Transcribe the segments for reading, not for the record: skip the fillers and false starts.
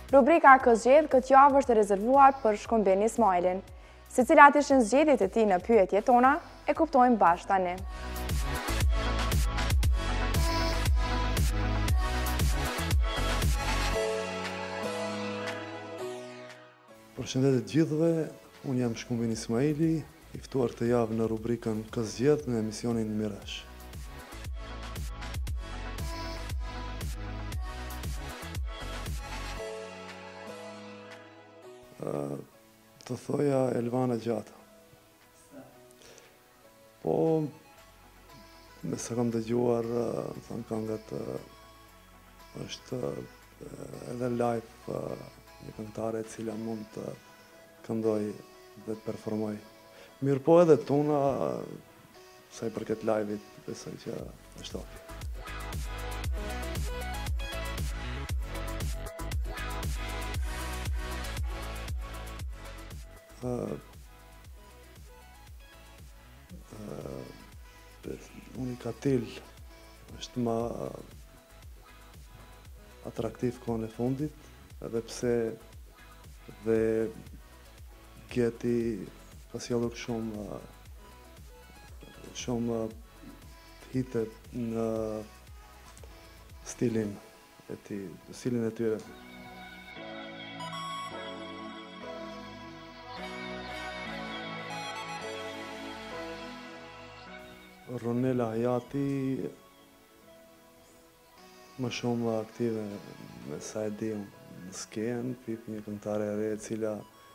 Rubrika Këzgjedh këtë javë është rezervuar për Shkëmbin Ismailin. Se cilat ishin zgjedhjet e tij në pyetjet tona, e kuptojmë bashkë tani. Përshëndetje të gjithëve, unë jam Shkëmbin Ismaili, i ftuar këtë javë në rubrikën Këzgjedh në emisionin Mirash. Të thoja Elvana Gjata. Po, me sa kam dëgjuar, thënë këngët, është edhe live një këngëtare e cila mund të këndoj dhe të performoj. Mirë po edhe tuna, sa i përket live-it, besoj që është ok. Unikatil është ma atraktiv kohën e fundit, edhe pse dhe Gjeti ka sjellur shumë hite në stilin e tyre. Ronela Hayati më shumë aktive me sa e di në skenë, pip një këngëtare e re e cila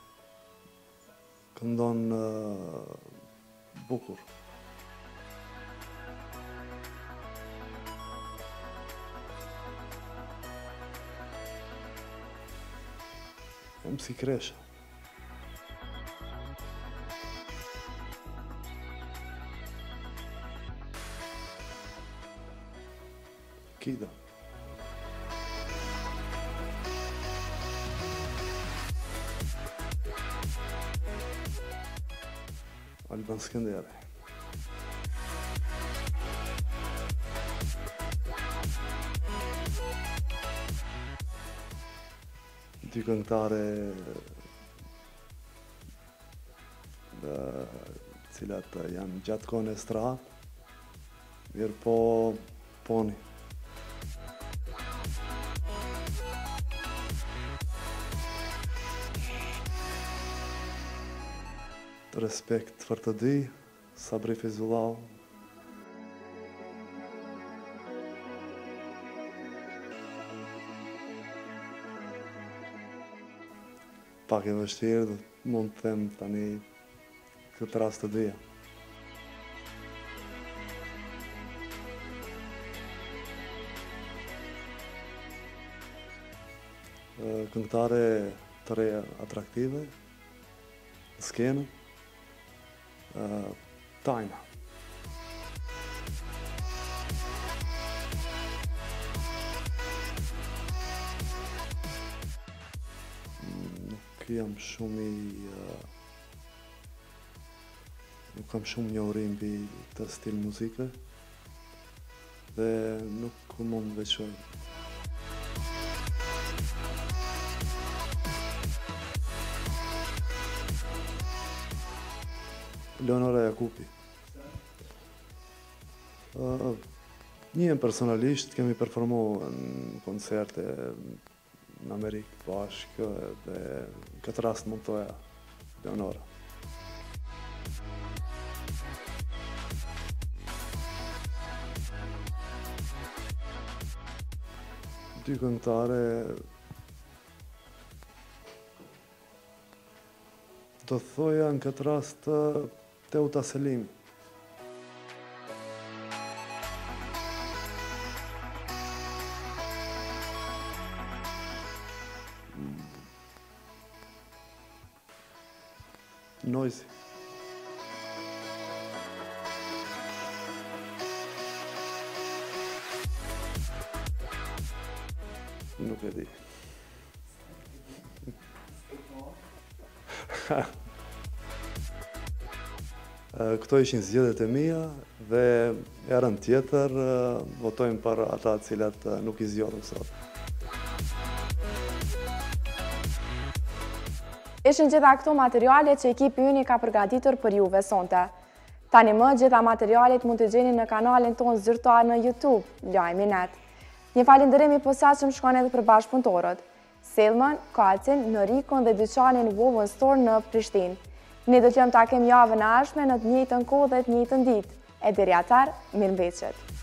këndon bukur. Jam si Kresha. Kida. Alban Skënderi. Dy këngëtare cilat janë gjatë kohën e stradë, mirë po poni. Respekt për të dy, Sabri Fizullau. Pak e vështirë, mund të them tani këtë rast të dyja. Këngëtare të reja atraktive, në skenë, Tajna. Nuk jam shumë nuk kam shumë njohuri mbi këtë stil muzike dhe nuk mund të veçoj. Leonora Jakupi. Njihem personalisht, kemi performu në koncerte në Amerikë bashkë dhe në këtë rast mund të thoja Leonora. Dy këngëtare do thoja në këtë rast Teuta Selimi. Noisy. Nuk e di. Këto ishin zgjedhjet e mia dhe herën tjetër votojmë për ata cilat nuk i zgjodhëm sot. Ishin gjitha këto materiale që ekipi ynë ka përgatitur për juve sonte. Tani më gjitha materialet mund të gjeni në kanalin tonë zyrtar në YouTube, Lajmi Net. Një falënderim i posaçëm shkon edhe për bashkëpunëtorët, Selman, Kacin, Norikon dhe dyqanin Woven Store në Prishtinë. Ne do të jam takim javën e ardhshme në të njëjtën kohë dhe të njëjtën ditë. E deri atëherë, mirëmbëjtje.